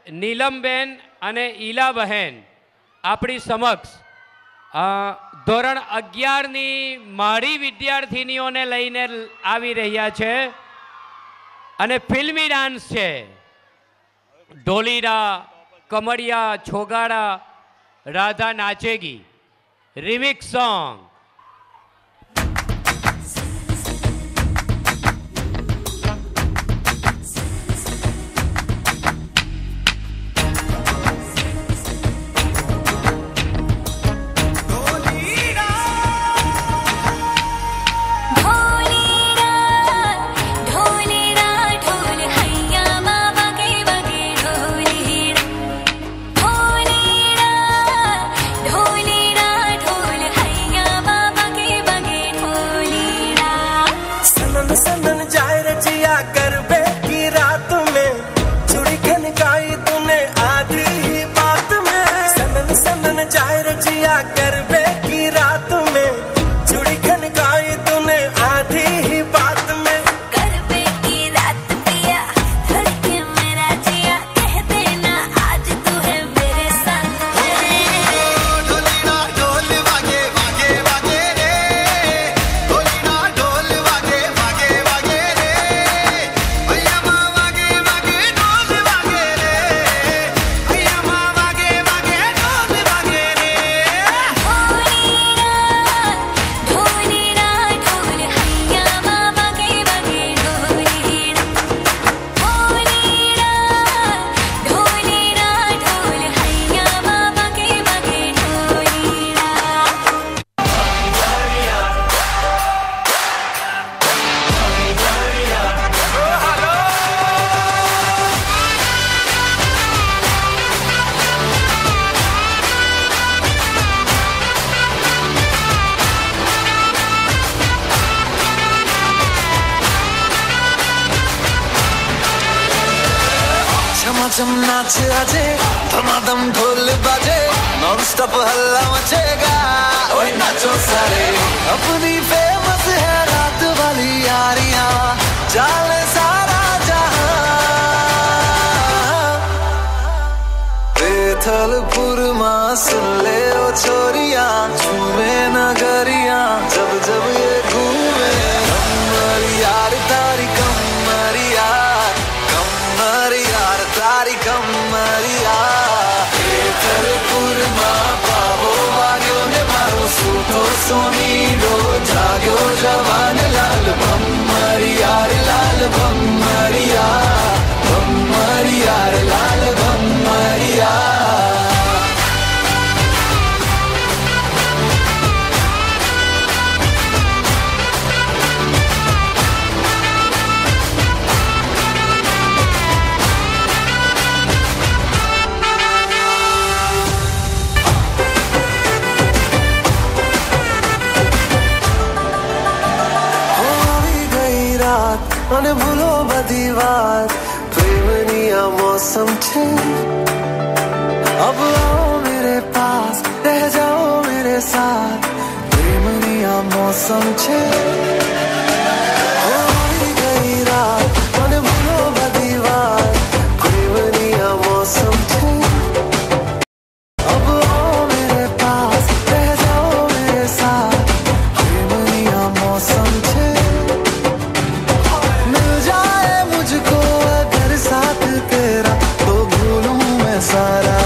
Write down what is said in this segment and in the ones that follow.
નીલમબેન અને ઈલાબહેન આપણી સમક્ષ ધોરણ 11ની માળી વિદ્યાર્થીનીઓને લઈને આવી રહ્યા છે અને ફિલ્મી ડાન્સ છે. ઢોલીડા, કમળિયા, છોગાડા, રાધા નાચેગી, રિમિક્સ સોંગ. चम नाच आजे, धमाधम ढोल बाजे, नॉन स्टॉप हल्ला मचेगा, ओए नाचो सारे. अपनी फेमस है रात वाली यारियां, जाले सारा जहां. बेथलपुर मां सुन ले ओ छोरियां, झूमे नगरियां, जब जब ये घूमे. कमर यार तारी कमर यार, कमर यार तारी कमरिया. बेथलपुर मां पावो वाग्यो ने मारो सूतो सोनी रो, जाग्यो जवान लाल भम्मरियार, लाल भम्मरिया, भम्मरियार लाल भम्मरिया. અને ભૂલો બધી વાત, પ્રેમની मौसम छे. अब आओ मेरे पास, रह जाओ मेरे साथ, प्रेमनी मौसम छे. होई गई रात અને ભૂલો બધી વાત, પ્રેમની मौसम छे. अब आओ मेरे पास, रह जाओ मेरे साथ, प्रेमनी मौसम छे. सारा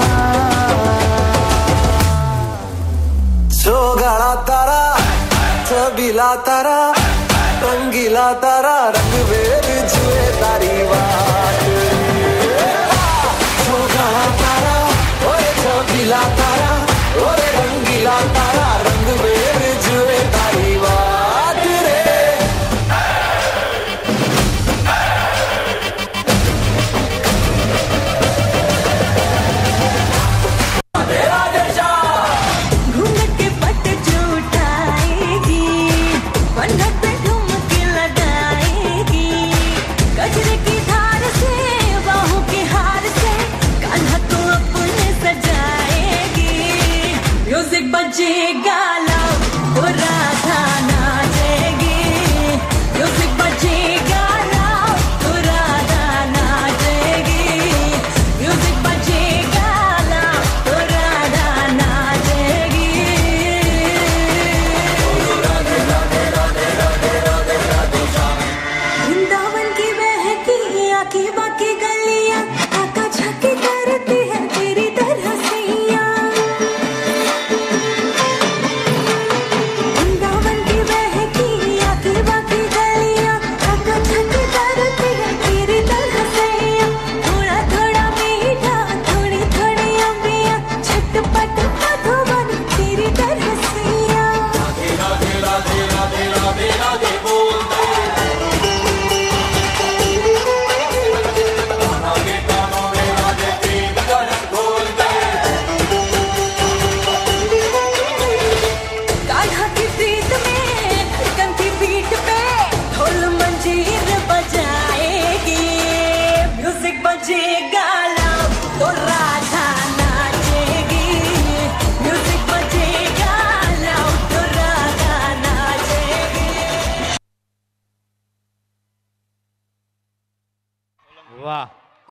छोगाड़ा तारा, छबीला तारा, रंगीला तारा, रंग बेर जुए तारी बात. વાહ